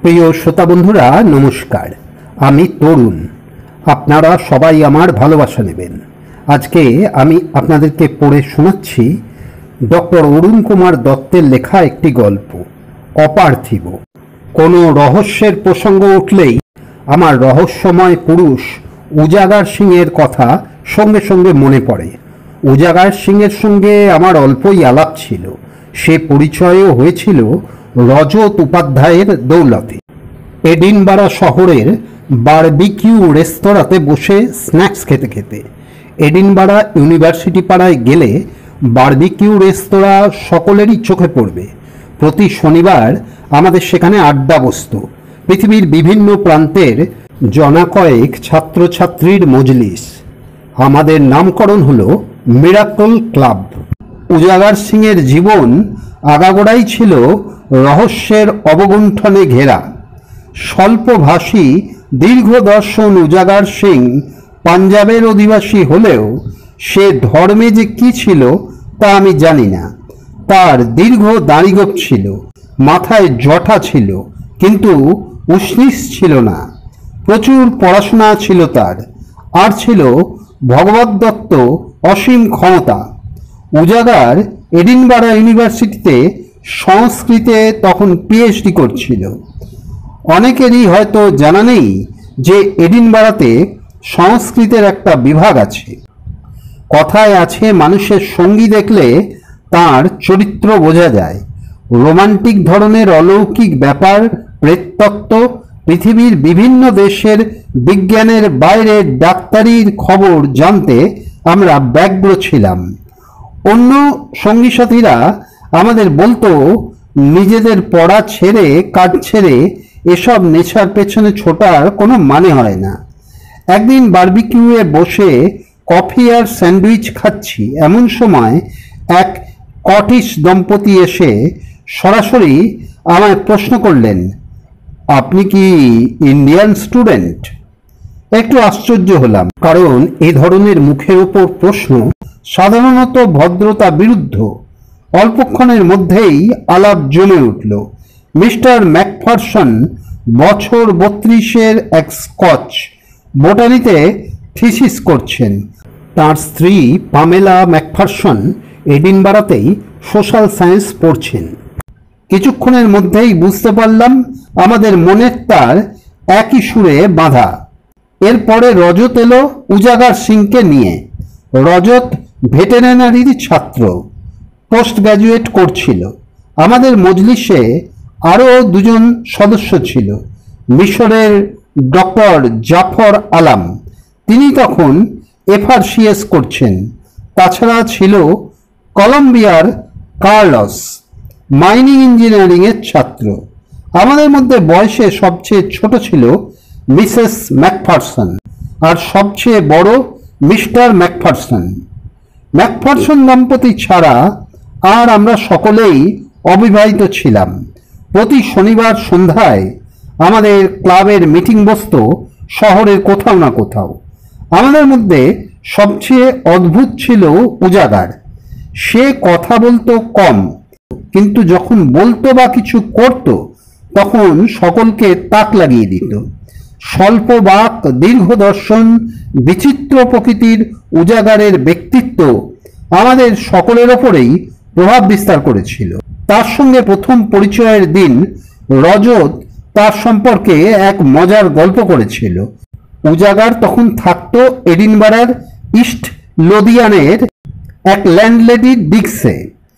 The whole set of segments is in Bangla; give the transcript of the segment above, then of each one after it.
প্রিয় শ্রোতা বন্ধুরা নমস্কার, আমি তরুণ। আপনারা সবাই আমার ভালোবাসা নেবেন। আজকে আমি আপনাদেরকে পড়ে শোনাচ্ছি ডক্টর অরুণ কুমার দত্তের লেখা একটি গল্প, অপার্থিব। কোনো রহস্যের প্রসঙ্গ উঠলেই আমার রহস্যময় পুরুষ উজাগার সিংয়ের কথা সঙ্গে সঙ্গে মনে পড়ে। উজাগার সিংয়ের সঙ্গে আমার অল্পই আলাপ ছিল। সে পরিচয়ও হয়েছিল রজত উপাধ্যায়ের দৌলতে। এডিনবারা শহরের বারবিকিউ রেস্তোরাঁতে বসে স্ন্যাক্স খেতে খেতে। এডিনবারা ইউনিভার্সিটি পাড়ায় গেলে বারবিকিউ রেস্তোরাঁ সকলেরই চোখে পড়বে। প্রতি শনিবার আমাদের সেখানে আড্ডা বসত। পৃথিবীর বিভিন্ন প্রান্তের জনাকয়েক ছাত্রছাত্রীর মজলিস। আমাদের নামকরণ হলো মিরাকল ক্লাব। উজাগার সিংয়ের জীবন আগাগোড়াই ছিল রহস্যের অবগুণ্ঠনে ঘেরা। স্বল্পভাষী দীর্ঘদর্শন উজাগার সিং পাঞ্জাবের অধিবাসী হলেও সে ধর্মে যে কি ছিল তা আমি জানি না। তার দীর্ঘ দাড়িগোঁফ ছিল, মাথায় জটা ছিল, কিন্তু উষ্ণিস ছিল না। প্রচুর পড়াশোনা ছিল তার, আর ছিল ভগবদ্দত্ত অসীম ক্ষমতা। উজাগার এডিনবারা ইউনিভার্সিটিতে সংস্কৃতে তখন পিএইচডি করছিল। অনেকেরই হয়তো জানা নেই যে এডিনবারাতে সংস্কৃতের একটা বিভাগ আছে। কথায় আছে, মানুষের সঙ্গী দেখলে তার চরিত্র বোঝা যায়। রোমান্টিক ধরনের অলৌকিক ব্যাপার, প্রেততত্ত্ব, পৃথিবীর বিভিন্ন দেশের বিজ্ঞানের বাইরে ডাক্তারির খবর জানতে আমরা ব্যগ্র ছিলাম। অন্য সঙ্গী সাথীরা আমাদের বলতো, নিজেদের পড়া ছেড়ে, কাজ ছেড়ে এসব নেশার পেছনে ছোটার কোনো মানে হয় না। একদিন বারবিকিউয়ে বসে কফি আর স্যান্ডউইচ খাচ্ছি, এমন সময় এক স্কটিশ দম্পতি এসে সরাসরি আমায় প্রশ্ন করলেন, আপনি কি ইন্ডিয়ান স্টুডেন্ট? একটু আশ্চর্য হলাম, কারণ এ ধরনের মুখের ওপর প্রশ্ন সাধারণত ভদ্রতা বিরুদ্ধ। অল্পক্ষণের মধ্যেই আলাপ জমে উঠল। মিস্টার ম্যাকফারসন বছর 32-এর এক স্কচ, বোটানিতে থিসিস করছেন। তার স্ত্রী পামেলা ম্যাকফারসন এডিনবারাতেই সোশ্যাল সায়েন্স পড়ছেন। কিছুক্ষণের মধ্যেই বুঝতে পারলাম আমাদের মনের তার একই সুরে বাঁধা। এরপরে রজত এলো উজাগার সিংকে নিয়ে। রজত ভেটেরিনারির ছাত্র, পোস্ট গ্র্যাজুয়েট করছিল। আমাদের মজলিসে আরও দুজন সদস্য ছিল। মিশরের ডক্টর জাফর আলাম, তিনি তখন এফআরসিএস করছেন। তাছাড়া ছিল কলম্বিয়ার কার্লস, মাইনিং ইঞ্জিনিয়ারিংয়ের ছাত্র। আমাদের মধ্যে বয়সে সবচেয়ে ছোট ছিল মিসেস ম্যাকফারসন, আর সবচেয়ে বড় মিস্টার ম্যাকফারসন। ম্যাকফারসন দম্পতি ছাড়া আর আমরা সকলেই অবিবাহিত ছিলাম। প্রতি শনিবার সন্ধ্যায় আমাদের ক্লাবের মিটিং বসত শহরের কোথাও না কোথাও। আমাদের মধ্যে সবচেয়ে অদ্ভুত ছিল উজাগার। সে কথা বলতো কম, কিন্তু যখন বলতো বা কিছু করত তখন সকলকে তাক লাগিয়ে দিত। স্বল্প বাক, দীর্ঘ দর্শন, বিচিত্র প্রকৃতির উজাগারের ব্যক্তিত্ব আমাদের সকলের ওপরেই প্রভাব বিস্তার করেছিল। তার সঙ্গে প্রথম পরিচয়ের দিন রজত তার সম্পর্কে এক মজার গল্প করেছিল। উজাগার তখন থাকতো এডিনবারার ইস্ট লোদিয়ানের এক ল্যান্ডলেডি ডিগসে।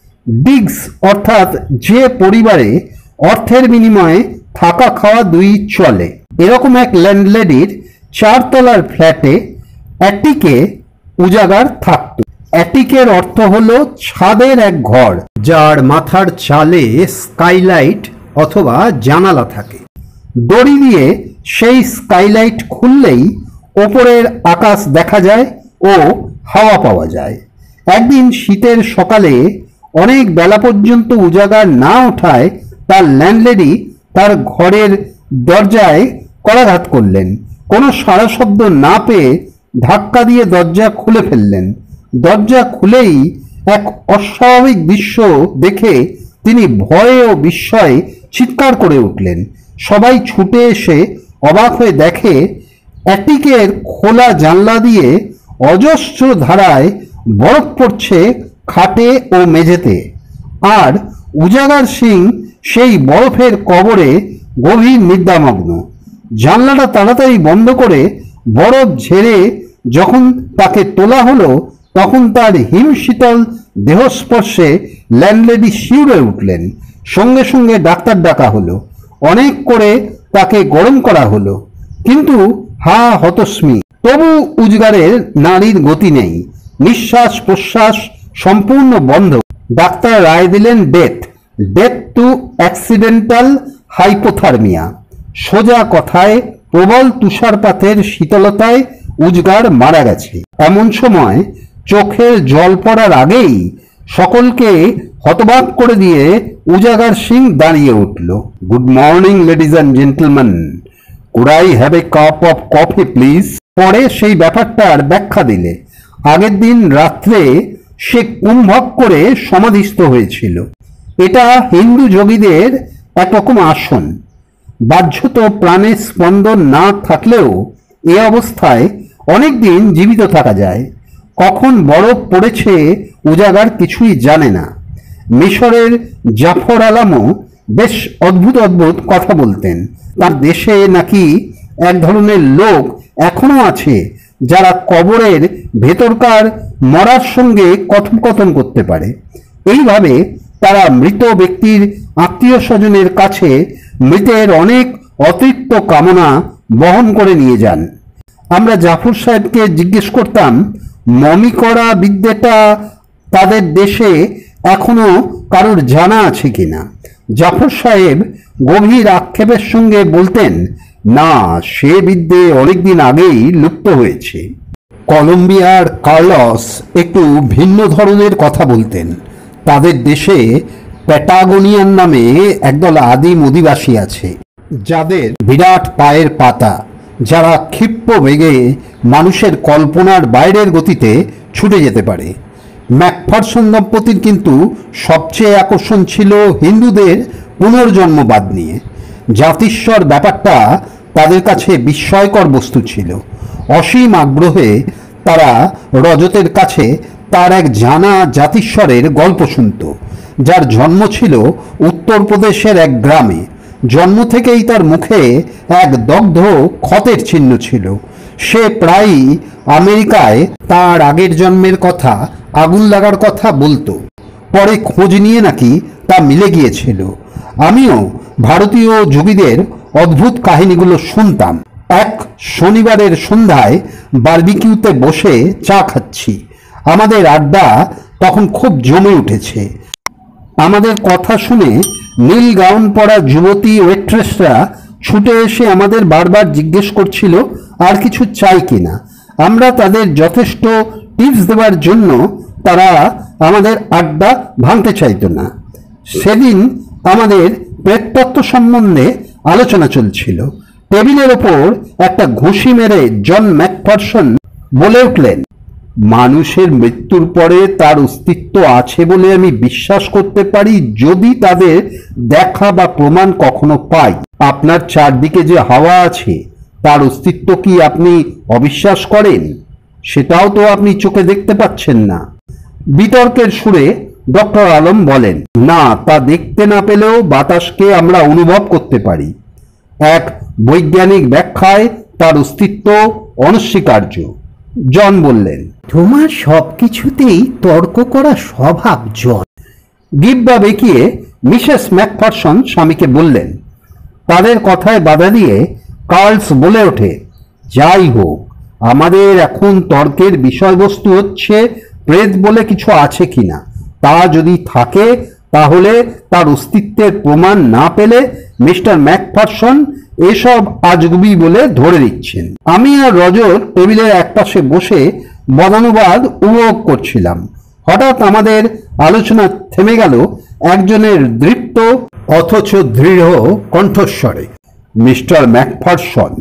ডিগস অর্থাৎ যে পরিবারে অর্থের বিনিময়ে থাকা খাওয়া দুই চলে, এরকম এক ল্যান্ডলেডির 4 তলার ফ্ল্যাটে অ্যাটিকে উজাগার থাকত। অ্যাটিকের অর্থ হলো ছাদের এক ঘর, যার মাথার চালে স্কাইলাইট অথবা জানালা থাকে। দড়ি দিয়ে সেই স্কাইলাইট খুললেই ওপরের আকাশ দেখা যায় ও হাওয়া পাওয়া যায়। একদিন শীতের সকালে অনেক বেলা পর্যন্ত উজাগার না ওঠায় তার ল্যান্ডলেডি তার ঘরের দরজায় করাঘাত করলেন। কোনো সাড়া শব্দ না পেয়ে ধাক্কা দিয়ে দরজা খুলে ফেললেন। দরজা খুলেই এক অস্বাভাবিক দৃশ্য দেখে তিনি ভয়ে ও বিস্ময়ে চিৎকার করে উঠলেন। সবাই ছুটে এসে অবাক হয়ে দেখে অ্যাটিকের খোলা জানলা দিয়ে অজস্র ধারায় বরফ পড়ছে খাটে ও মেঝেতে, আর উজাগার সিং সেই বরফের কবরে গভীর নিদ্রামগ্ন। জানলাটা তাড়াতাড়ি বন্ধ করে বরফ ঝেড়ে যখন তাকে তোলা হলো, তখন তার হিমশীতল দেহস্পর্শে ল্যান্ডলেডি শিউরে উঠলেন। সঙ্গে সঙ্গে ডাক্তার ডাকা হলো, অনেক করে তাকে গরম করা হলো, কিন্তু হা হতস্মি। তবু উজগারের নাড়ির গতি নেই, নিঃশ্বাস প্রশ্বাস সম্পূর্ণ বন্ধ। ডাক্তার রায় দিলেন ডেথ টু অ্যাক্সিডেন্টাল হাইপোথার্মিয়া। সোজা কথায় প্রবল তুষারপাতের শীতলতায় উজগার মারা গেছে। এমন সময় চোখের জল পড়ার আগেই সকলকে হতবাক করে দিয়ে উজাগার সিং দাঁড়িয়ে উঠল। Good morning ladies and gentleman, could I have a cup of coffee please? পরে সেই ব্যাপারটার ব্যাখ্যা দিলে আগের দিন রাত্রে সে কুম্ভক করে সমাধিস্থ হয়েছিল। এটা হিন্দু যোগীদের একরকম আসন। বাহ্যত প্রাণের স্পন্দন না থাকলেও এ অবস্থায় অনেক দিন জীবিত থাকা যায়। কখন বরফ পড়েছে উজাগার কিছুই জানে না। মিশরের জাফর আলামও বেশ অদ্ভুত অদ্ভুত কথা বলতেন। তার দেশে নাকি এক ধরনের লোক এখনো আছে যারা কবরের ভেতরকার মরার সঙ্গে কথোপকথন করতে পারে। এইভাবে তারা মৃত ব্যক্তির আত্মীয় স্বজনের কাছে মৃতের অনেক অতিরিক্ত কামনা বহন করে নিয়ে যান। আমরা জাফর সাহেবকে জিজ্ঞেস করতাম, মমি করা বিদ্যাটা তাদের দেশে এখনো কারোর জানা আছে কিনা। জাফর সাহেব গভীর আক্ষেপের সঙ্গে বলতেন, না, সে বিদ্যে অনেকদিন আগেই লুপ্ত হয়েছে। কলম্বিয়ার কার্লস একটু ভিন্ন ধরনের কথা বলতেন। তাদের দেশে প্যাটাগোনিয়ান নামে একদল আদিম অধিবাসী আছে, যাদের বিরাট পায়ের পাতা, যারা ক্ষিপ্র বেগে মানুষের কল্পনার বাইরের গতিতে ছুটে যেতে পারে। ম্যাকফারসন দম্পতির কিন্তু সবচেয়ে আকর্ষণ ছিল হিন্দুদের পুনর্জন্মবাদ নিয়ে। জাতিস্বর ব্যাপারটা তাদের কাছে বিস্ময়কর বস্তু ছিল। অসীম আগ্রহে তারা রজতের কাছে তার এক জানা জাতিস্বরের গল্প শুনত, যার জন্ম ছিল উত্তরপ্রদেশের এক গ্রামে। জন্ম থেকেই তার মুখে এক দগ্ধ ক্ষতের চিহ্ন ছিল। সে প্রায়ই আমেরিকায় তার আগের জন্মের কথা, আগুন লাগার কথা বলতো। পরে খোঁজ নিয়ে নাকি তা মিলে গিয়েছিল। আমিও ভারতীয় যোগীদের অদ্ভুত কাহিনীগুলো শুনতাম। এক শনিবারের সন্ধ্যায় বারবিকিউতে বসে চা খাচ্ছি। আমাদের আড্ডা তখন খুব জমে উঠেছে। আমাদের কথা শুনে নীল গাউন পরা যুবতী ওয়েট্রেসরা ছুটে এসে আমাদের বারবার জিজ্ঞেস করছিল আর কিছু চাই কিনা। আমরা তাদের যথেষ্ট টিপস দেওয়ার জন্য তারা আমাদের আড্ডা ভাঙতে চাইতো না। সেদিন আমাদের প্রেততত্ত্ব সম্বন্ধে আলোচনা চলছিল। টেবিলের ওপর একটা ঘুষি মেরে জন ম্যাকফারসন বলে উঠলেন, মানুষের মৃত্যুর পরে তার অস্তিত্ব আছে বলে আমি বিশ্বাস করতে পারি যদি তাদের দেখা বা প্রমাণ কখনো পাই। আপনার চারদিকে যে হাওয়া আছে তার অস্তিত্ব কি আপনি অবিশ্বাস করেন? সেটাও তো আপনি চোখে দেখতে পাচ্ছেন না। বিতর্কের সুরে ডক্টর আলম বলেন, না, তা দেখতে না পেলেও বাতাসকে আমরা অনুভব করতে পারি। এক বৈজ্ঞানিক ব্যাখ্যায় তার অস্তিত্ব অনস্বীকার্য। জন বললেন, তোমার সবকিছুতেই তর্ক করা স্বভাব জন। গিব্বা বেঁকিয়ে মিসেস ম্যাকফারসন স্বামীকে বললেন। তাদের কথায় বাধা দিয়ে কার্লস বলে ওঠে, যাই হোক, আমাদের এখন তর্কের বিষয়বস্তু হচ্ছে প্রেত বলে কিছু আছে কিনা। তা যদি থাকে তাহলে তার অস্তিত্বের প্রমাণ না পেলে মিস্টার ম্যাকফারসন এসব আজগুবি বলে ধরে নিচ্ছেন। আমি আর রজত টেবিলের একপাশে বসে বদানুবাদ উপভোগ করছিলাম। হঠাৎ আমাদের আলোচনা থেমে গেল একজনের দৃপ্ত অথচ দৃঢ় কণ্ঠস্বরে, মিস্টার ম্যাকফারসন,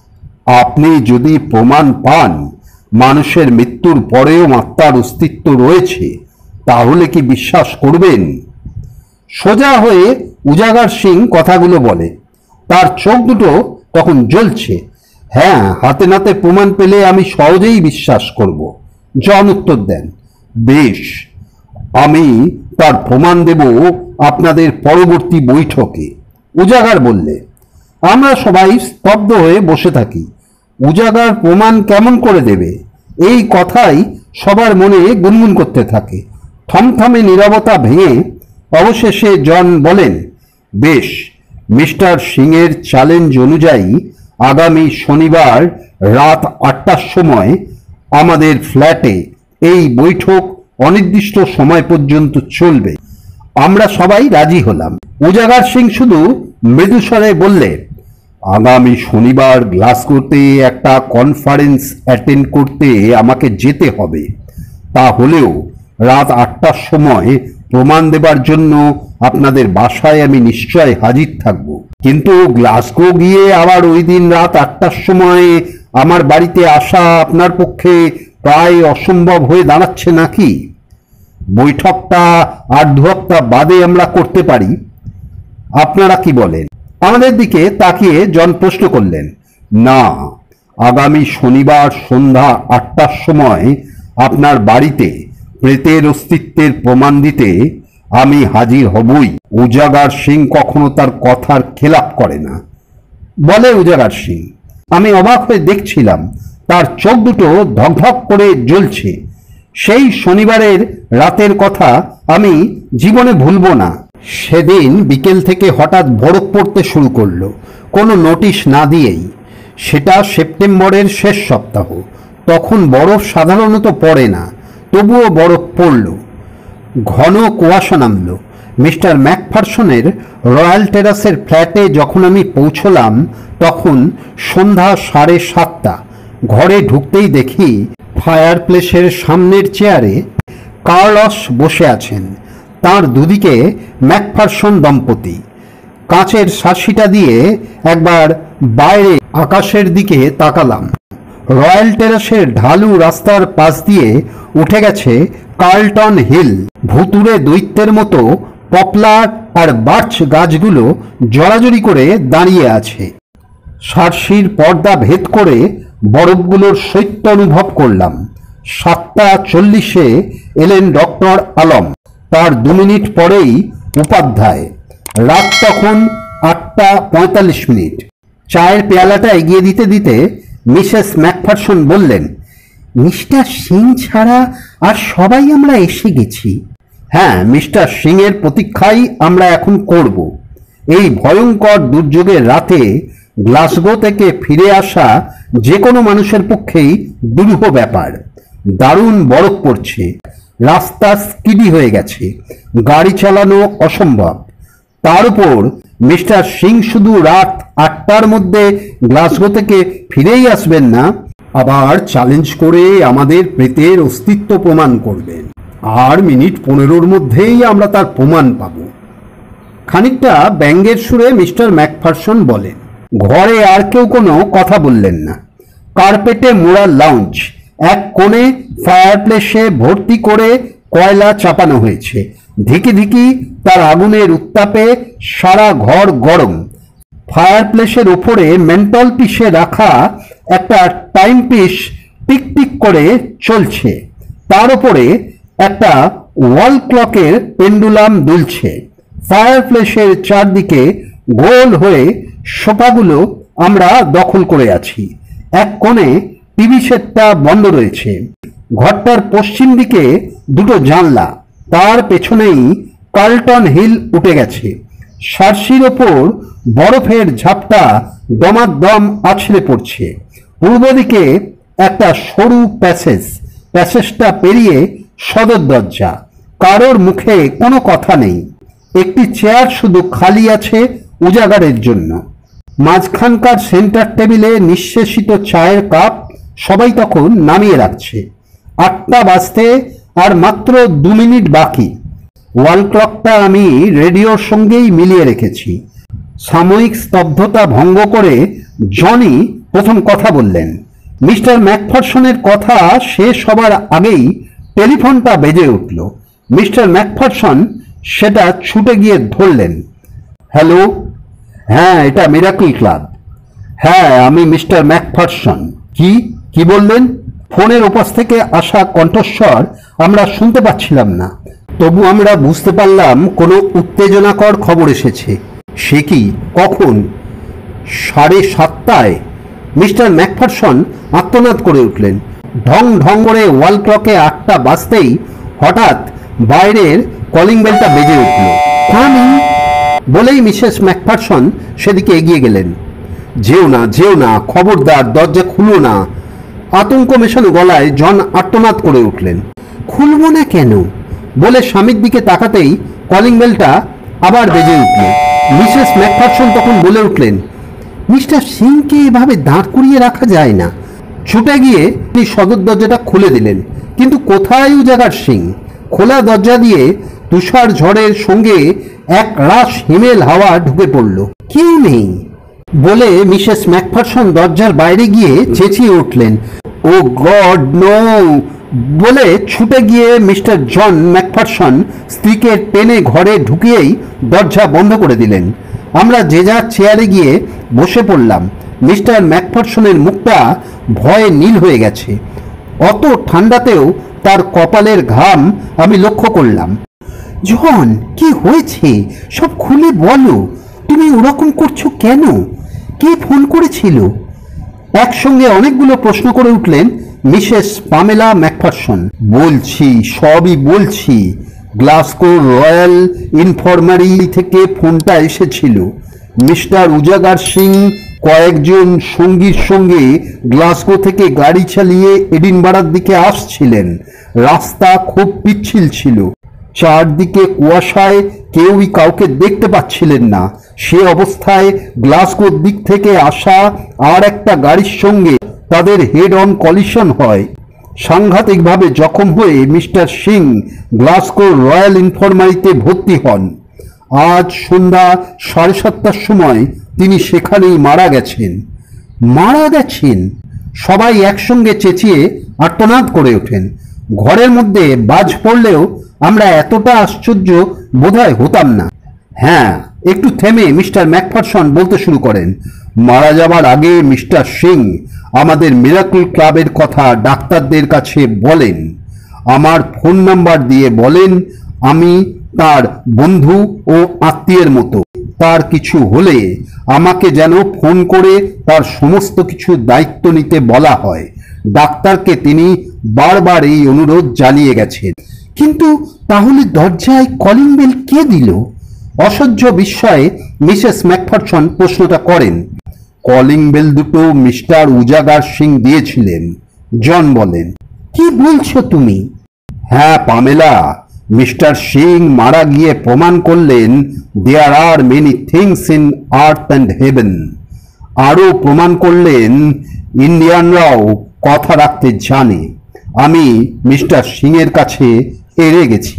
আপনি যদি প্রমাণ পান মানুষের মৃত্যুর পরেও আত্মার অস্তিত্ব রয়েছে, তাহলে কি বিশ্বাস করবেন? সোজা হয়ে উজাগার সিং কথাগুলো বলে, তার চোখ দুটো তখন জ্বলছে। হ্যাঁ, হাতে নাতে প্রমাণ পেলে আমি সহজেই বিশ্বাস করব। জন উত্তর দেন, বেশ, আমি তার প্রমাণ দেব আপনাদের পরবর্তী বৈঠকে। উজাগার বললে। আমরা সবাই স্তব্ধ হয়ে বসে থাকি। উজাগার প্রমাণ কেমন করে দেবে, এই কথাই সবার মনে গুনগুন করতে থাকে। থমথমে নীরবতা ভেঙে অবশেষে জন বলেন, বেশ, মিস্টার সিংয়ের চ্যালেঞ্জ অনুযায়ী আগামী শনিবার রাত 8টার সময় আমাদের ফ্ল্যাটে এই বৈঠক অনির্দিষ্ট সময় পর্যন্ত চলবে। আমরা সবাই রাজি হলাম। উজাগার সিং শুধু মৃদুস্বরে বললে, আগামী শনিবার গ্লাসগোতে একটা কনফারেন্স অ্যাটেন্ড করতে আমাকে যেতে হবে। তা হলেও রাত 8টার সময় প্রমাণ দেবার জন্য আপনাদের বাসায় আমি নিশ্চয় হাজির থাকব। কিন্তু গ্লাসগো গিয়ে আবার ওই দিন রাত 8টার সময় আমার বাড়িতে আসা আপনার পক্ষে প্রায় অসম্ভব হয়ে দাঁড়াচ্ছে নাকি? বৈঠকটা 8 হপ্তাহ বাদে আমরা করতে পারি। আপনারা কি বলেন? আমাদের দিকে তাকিয়ে জন প্রশ্ন করলেন, না, আগামী শনিবার সন্ধ্যা 8টার সময় আপনার বাড়িতে প্রেতের অস্তিত্বের প্রমাণ দিতে আমি হাজির হবই। উজাগার সিং কখনো তার কথার খেলাপ করে না, বলে উজাগার সিং। আমি অবাক হয়ে দেখছিলাম, তার চোখ দুটো ধকধক করে জ্বলছে। সেই শনিবারের রাতের কথা আমি জীবনে ভুলব না। সেদিন বিকেল থেকে হঠাৎ বরফ পড়তে শুরু করলো, কোনো নোটিশ না দিয়েই। সেটা সেপ্টেম্বরের শেষ সপ্তাহ। তখন বরফ সাধারণত পড়ে না, তবুও বরফ পড়ল। ঘন কুয়াশা নামল। মিস্টার ম্যাকফারসনের রয়্যাল টেরাসের ফ্ল্যাটে যখন আমি পৌঁছলাম তখন সন্ধ্যা 7:30। ঘরে ঢুকতেই দেখি ফায়ার প্লেসের সামনের চেয়ারে কার্লস বসে আছেন। তার দুদিকে ম্যাকফারসন দম্পতি। কাঁচের শাসিটা দিয়ে একবার বাইরে আকাশের দিকে তাকালাম। রয়্যাল টেরাসের ঢালু রাস্তার পাশ দিয়ে উঠে গেছে কার্লটন হিল। ভুতুড়ে দৈত্যের মতো পপলার আর বার্চ গাছগুলো জড়াজড়ি করে দাঁড়িয়ে আছে। সার্সির পর্দা ভেদ করে বরফগুলোর শৈত্য অনুভব করলাম। 7:40 এলেন ডক্টর আলম। তার 2 মিনিট পরেই উপাধ্যায়। রাত তখন 8:45। চায়ের পেয়ালাটা এগিয়ে দিতে দিতে মিসেস ম্যাকফারসন বললেন, মিস্টার সিং ছাড়া আর সবাই আমরা এসে গেছি। হ্যাঁ, মিস্টার সিং এর প্রতীক্ষাই আমরা এখন করব। এই ভয়ঙ্কর দুর্যোগের রাতে গ্লাসগো থেকে ফিরে আসা যে কোনো মানুষের পক্ষেই দুরূহ ব্যাপার। দারুণ বরফ পড়ছে, রাস্তা স্কিডি হয়ে গেছে, গাড়ি চালানো অসম্ভব। তার উপর মিস্টার সিং শুধু রাত 8টার মধ্যে গ্লাসগো থেকে ফিরেই আসবেন না, আবার চ্যালেঞ্জ করে আমাদের প্রেতের অস্তিত্ব প্রমাণ করবেন। আর মিনিট 15-র মধ্যেই আমরা তার প্রমাণ পাব। খানিকটা ব্যঙ্গের সুরে মিস্টার ম্যাকফারসন বলেন। ঘরে আর কেউ কোনো কথা বললেন না। কার্পেটে মোড়া লাউঞ্জ, এক কোণে ফায়ার প্লেসে ভর্তি করে কয়লা চাপানো হয়েছে। ধিকি ধিকি তার আগুনের উত্তাপে সারা ঘর গরম। ফায়ার প্লেসের ওপরে মেন্টল পিসে রাখা একটা টাইম পিস টিকটিক করে চলছে। তার উপরে একটা ওয়াল ক্লকের পেন্ডুলাম দুলছে। ফায়ার প্লেসের চারদিকে গোল হয়ে সোফাগুলো আমরা দখল করে আছি। এক কোণে টিভি সেটটা বন্ধ রয়েছে। ঘরটার পশ্চিম দিকে 2টো জানলা, তার পেছনেই কার্লটন হিল উঠে গেছে। সার্সির ওপর বরফের ঝাপটা দমাদম আছড়ে পড়ছে। পূর্ব দিকে একটা সরু প্যাসেজটা পেরিয়ে সদর দরজা। কারোর মুখে কোনো কথা নেই। একটি চেয়ার শুধু খালি আছে উজাগারের জন্য। মাঝখানকার সেন্টার টেবিলে নিঃশেষিত চায়ের কাপ সবাই তখন নামিয়ে রাখছে। 8টা বাজতে আর মাত্র 2 মিনিট বাকি। ওয়াল ক্লকটা আমি রেডিওর সঙ্গেই মিলিয়ে রেখেছি। সাময়িক স্তব্ধতা ভঙ্গ করে জনি প্রথম কথা বললেন। মিস্টার ম্যাকফারসনের কথা শেষ হবার আগেই টেলিফোনটা বেজে উঠল। মিস্টার ম্যাকফারসন সেটা ছুটে গিয়ে ধরলেন। হ্যালো, হ্যাঁ, এটা মিরাকল ক্লাব। হ্যাঁ, আমি মিস্টার ম্যাকফারসন। কি কি বললেন? ফোনের ওপাশ থেকে আসা কণ্ঠস্বর আমরা শুনতে পাচ্ছিলাম না, তবু আমরা বুঝতে পারলাম কোনো উত্তেজনাকর খবর এসেছে। সে কি? কখন? 7:30টায়। মিস্টার ম্যাকফারসন আর্তনাদ করে উঠলেন। ঢং ঢং করে ওয়াল ক্লকে 8টা বাজতেই হঠাৎ বাইরের কলিং বেলটা বেজে উঠল। কামিং বলেই মিসেস ম্যাকফারসন সেদিকে এগিয়ে গেলেন। যেও না, খবরদার, দরজা খুলো না। আতঙ্ক মেশানো গলায় জন আর্তনাদ করে উঠলেন। খুলবো না কেন বলে স্বামীর দিকে তাকাতেই কলিং বেলটা আবার বেজে উঠল। মিসেস ম্যাকফারসন তখন বলে উঠলেন, মিস্টার সিংকে এভাবে দাঁড় করিয়ে রাখা যায় না। ছুটে গিয়ে তিনি সদর দরজাটা খুলে দিলেন, কিন্তু কোথায় উজাগার সিং? খোলা দরজা দিয়ে তুষার ঝড়ের সঙ্গে এক রাশ হিমেল হাওয়া ঢুকে পড়ল। কেউ নেই বলে মিসেস ম্যাকফারসন দরজার বাইরে গিয়ে চেঁচিয়ে উঠলেন, ও গড নো! বলে ছুটে গিয়ে মিস্টার জন ম্যাকফারসন স্ত্রীকে টেনে ঘরে ঢুকিয়েই দরজা বন্ধ করে দিলেন। আমরা যে যার চেয়ারে গিয়ে বসে পড়লাম। মিস্টার ম্যাকফারসনের মুখটা ভয়ে নীল হয়ে গেছে। অত ঠান্ডাতেও তার কপালের ঘাম আমি লক্ষ্য করলাম। জন, কি হয়েছে? সব খুলে বলো। তুমি ওরকম করছো কেন? কে ফোন করেছিল? একসঙ্গে অনেকগুলো প্রশ্ন করে উঠলেন মিসেস পামেলা ম্যাকফারসন। সবই বলছি। গ্লাসগো রয়্যাল ইনফার্মারি থেকে ফোনটা এসেছিল। মিস্টার উজাগার সিং কয়েকজন সঙ্গীর সঙ্গে গ্লাসগো থেকে গাড়ি চালিয়ে এডিনবারার দিকে আসছিলেন। রাস্তা খুব পিচ্ছিল ছিল। চারদিকে কুয়াশায় কেউই কাউকে দেখতে পাচ্ছিলেন না। সে অবস্থায় গ্লাসগোর দিক থেকে আসা আর একটা গাড়ির সঙ্গে তাদের হেড অন কলিশন হয়। সাংঘাতিকভাবে জখম হয়ে মিস্টার সিং গ্লাসগো রয়্যাল ইনফার্মারিতে ভর্তি হন। আজ সন্ধ্যা 7:30টার সময় তিনি সেখানেই মারা গেছেন। মারা গেছেন? সবাই একসঙ্গে চেঁচিয়ে আর্তনাদ করে ওঠেন। ঘরের মধ্যে বাজ পড়লেও আমরা এতটা আশ্চর্য বোধহয় হতাম না। হ্যাঁ, একটু থেমে মিস্টার ম্যাকফারসন বলতে শুরু করেন, মারা যাবার আগে মিস্টার সিং আমাদের মিরাকল ক্লাবের কথা ডাক্তারদের কাছে বলেন। আমার ফোন নাম্বার দিয়ে বলেন আমি তার বন্ধু ও আত্মীয়ের মতো। তার কিছু হলে আমাকে যেন ফোন করে তার সমস্ত কিছু দায়িত্ব নিতে বলা হয়। ডাক্তারকে তিনি বারবার এই অনুরোধ জানিয়ে গেছেন। কিন্তু তাহলে দরজায় কলিং বেল কে দিল? অসহ্য বিস্ময়ে মিসেস ম্যাকফারসন প্রশ্নটা করেন। কলিং বেল দুটো মিস্টার উজাগার সিং দিয়েছিলেন, জন বলেন। কি বলছো তুমি? হ্যাঁ পামেলা, মিস্টার সিং মারা গিয়ে প্রমাণ করলেন there are many things in earth and heaven. আরও প্রমাণ করলেন ইন্ডিয়ানরাও কথা রাখতে জানে। আমি মিস্টার সিং এর কাছে হেরে গেছি।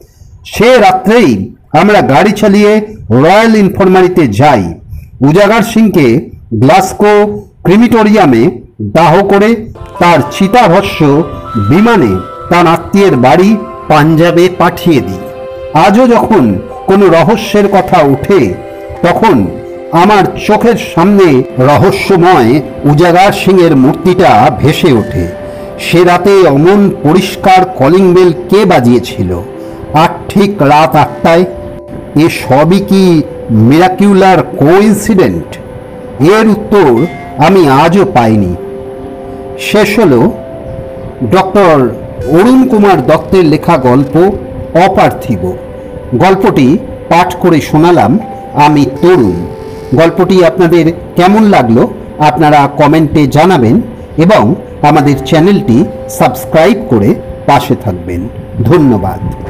সে রাত্রেই আমরা গাড়ি চালিয়ে রয়্যাল ইনফার্মারিতে যাই। উজাগার সিংকে গ্লাসগো ক্রিমিটোরিয়ামে দাহ করে তার চিতাভস্য বিমানে তার আত্মীয়ের বাড়ি পাঞ্জাবে পাঠিয়ে দিই। আজও যখন কোনো রহস্যের কথা ওঠে তখন আমার চোখের সামনে রহস্যময় উজাগার সিংয়ের মূর্তিটা ভেসে ওঠে। সে রাতে অমন পরিষ্কার কলিং বেল কে বাজিয়েছিল? আর ঠিক রাত 8টায়? এ সবই কি মিরাকিউলার কোইন্সিডেন্ট? এর উত্তর আমি আজও পাইনি। শেষ হলো ডক্টর অরুণ কুমার দত্তের লেখা গল্প অপার্থিব। গল্পটি পাঠ করে শোনালাম আমি তরুণ। গল্পটি আপনাদের কেমন লাগলো আপনারা কমেন্টে জানাবেন এবং আমাদের চ্যানেলটি সাবস্ক্রাইব করে পাশে থাকবেন। ধন্যবাদ।